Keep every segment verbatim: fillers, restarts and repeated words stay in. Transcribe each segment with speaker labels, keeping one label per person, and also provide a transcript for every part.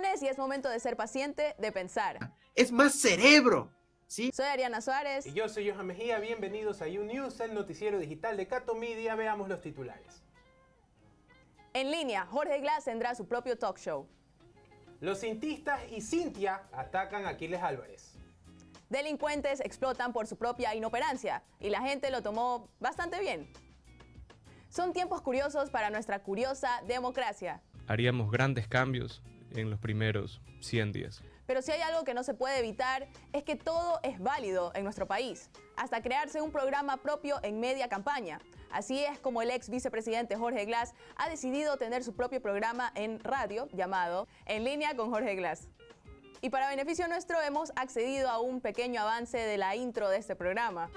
Speaker 1: lunes y es momento de ser paciente, de pensar.
Speaker 2: Es más cerebro, ¿sí?
Speaker 1: Soy Ariana Suárez.
Speaker 3: Y yo soy Johan Mejía. Bienvenidos a YouNews, el noticiero digital de Cato Media. Veamos los titulares.
Speaker 1: En línea, Jorge Glass tendrá su propio talk show.
Speaker 3: Los cintistas y Cintia atacan a Aquiles Álvarez.
Speaker 1: Delincuentes explotan por su propia inoperancia y la gente lo tomó bastante bien. Son tiempos curiosos para nuestra curiosa democracia.
Speaker 4: Haríamos grandes cambios en los primeros cien días.
Speaker 1: Pero si hay algo que no se puede evitar, es que todo es válido en nuestro país, hasta crearse un programa propio en media campaña. Así es como el ex vicepresidente Jorge Glass ha decidido tener su propio programa en radio llamado En Línea con Jorge Glass. Y para beneficio nuestro hemos accedido a un pequeño avance de la intro de este programa.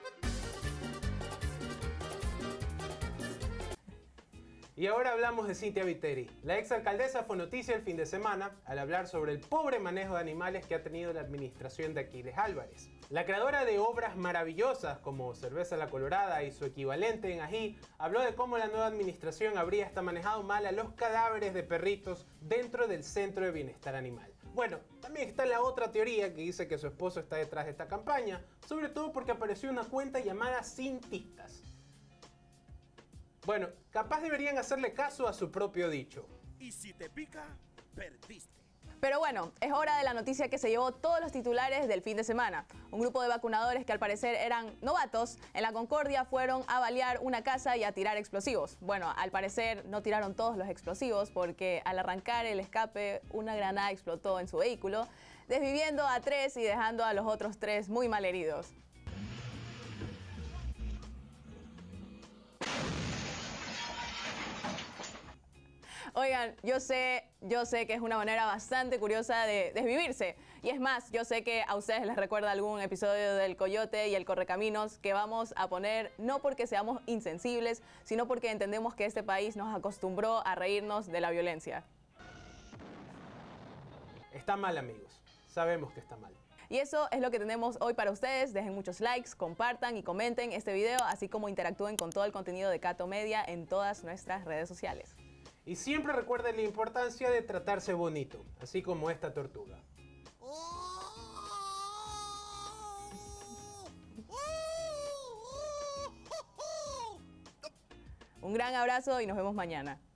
Speaker 3: Y ahora hablamos de Cintia Viteri. La exalcaldesa fue noticia el fin de semana al hablar sobre el pobre manejo de animales que ha tenido la administración de Aquiles Álvarez. La creadora de obras maravillosas como Cerveza La Colorada y su equivalente en ají, habló de cómo la nueva administración habría hasta manejado mal a los cadáveres de perritos dentro del Centro de Bienestar Animal. Bueno, también está la otra teoría que dice que su esposo está detrás de esta campaña, sobre todo porque apareció una cuenta llamada Cintistas. Bueno, capaz deberían hacerle caso a su propio dicho.
Speaker 5: Y si te pica, perdiste.
Speaker 1: Pero bueno, es hora de la noticia que se llevó todos los titulares del fin de semana. Un grupo de vacunadores que al parecer eran novatos en la Concordia fueron a balear una casa y a tirar explosivos. Bueno, al parecer no tiraron todos los explosivos porque al arrancar el escape una granada explotó en su vehículo, desviviendo a tres y dejando a los otros tres muy mal heridos. Oigan, yo sé, yo sé que es una manera bastante curiosa de desvivirse. Y es más, yo sé que a ustedes les recuerda algún episodio del Coyote y el Correcaminos que vamos a poner no porque seamos insensibles, sino porque entendemos que este país nos acostumbró a reírnos de la violencia.
Speaker 3: Está mal, amigos. Sabemos que está mal.
Speaker 1: Y eso es lo que tenemos hoy para ustedes. Dejen muchos likes, compartan y comenten este video, así como interactúen con todo el contenido de Cato Media en todas nuestras redes sociales.
Speaker 3: Y siempre recuerden la importancia de tratarse bonito, así como esta tortuga.
Speaker 1: Un gran abrazo y nos vemos mañana.